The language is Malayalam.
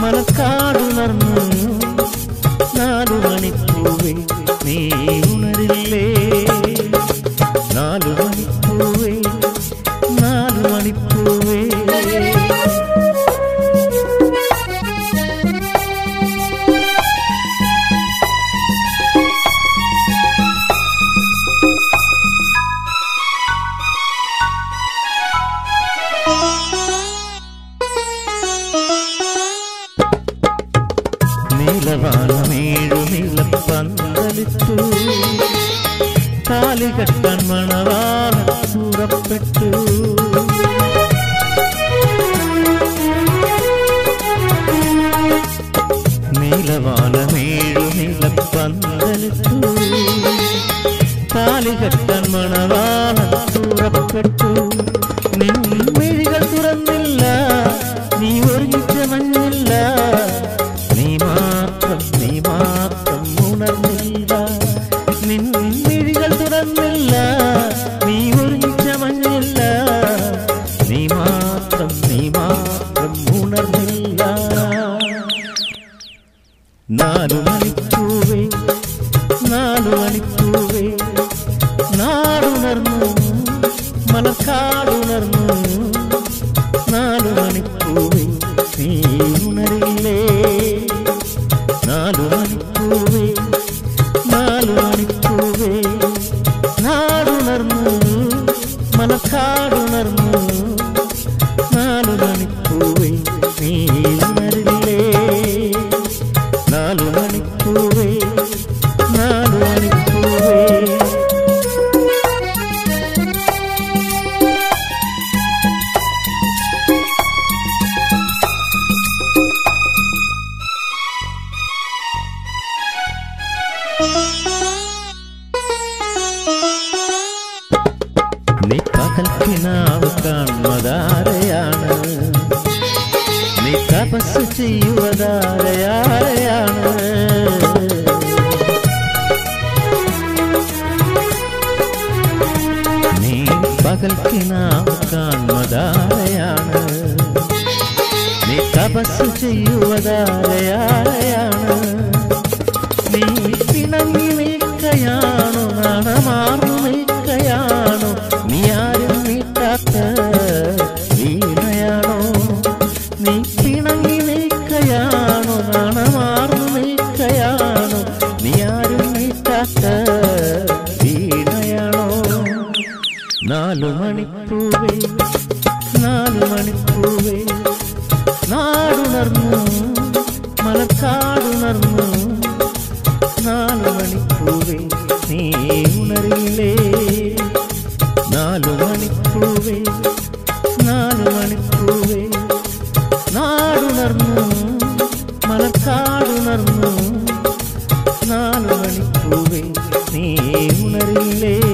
മലക്കാടുണർന്നു നാലു മണിപ്പൂവേ നീ ഉണരില്ലേ നാലു മണിപ്പൂവേ നാലു മണിപ്പൂവേ നീലവാനമേഴു നീലപ്പന്തലിട്ടു താലികെട്ടാൻ മണവാളൻ പുറപ്പെട്ടു നീലവാനമേഴു നീലപ്പന്തലിട്ടു താലികെട്ടാൻ മണവാളൻ പുറപ്പെട്ടു നിൻമിഴികൾ തുറന്നില്ല നീ ഒരുങ്ങിച്ച മഞ്ഞില്ല നീ മാത്രം ഉണർന്നില്ല നിൻമിഴികൾ തുറന്നില്ല നീ ഒരുങ്ങിച്ച മഞ്ഞില്ല നീ മാത്രം ഉണർന്നില്ല നാലു മണിപ്പൂവേ നാലു മണിപ്പൂവേ നാടുണർന്നു മലക്കാടുണർന്നു നാലു മണിപ്പൂവേ നീ ഉണരില്ലേ നാലു മണിപ്പൂവേ നാലു മണിപ്പൂവേ നാടുണർന്നു മലക്കാടുണർന്നു നാലു മണിപ്പൂവേ നീ ഉണരില്ലേ നാലു മണിപ്പൂവേ നാലു മണിപ്പൂവേ നീ പകൽക്കിനാവ് കാണുന്നതാരെയാണ് നീ തപസ് ചെയ്യുവതാരെയാണ് നീ പകൽക്കിനാവ് കാണുന്നതാരെയാണ് നീ തപസ് ചെയ്യുവതാരെയാണ് നീ പിണങ്ങി നിൽക്കയാണോ നാണമാർന്നു നിൽക്കയാണോ നീ ആരും നീട്ടാത്ത വീണയാണോ നീ പിണങ്ങി നിൽക്കയാണോ നാണമാർന്നു നിൽക്കയാണോ നീ ആരും നീട്ടാത്ത വീണയാണോ നാലു മണിപ്പൂവേ നാലു മണിപ്പൂവേ നാടുണർന്നു മലക്കാടുണർന്നു നാലു മണിപ്പൂവേ നീ ഉണരില്ലേ നാലു മണിപ്പൂവേ നാലു മണിപ്പൂവേ നാടുണർന്നു മലക്കാടുണർന്നു നാലു മണിപ്പൂവേ നീ ഉണരില്ലേ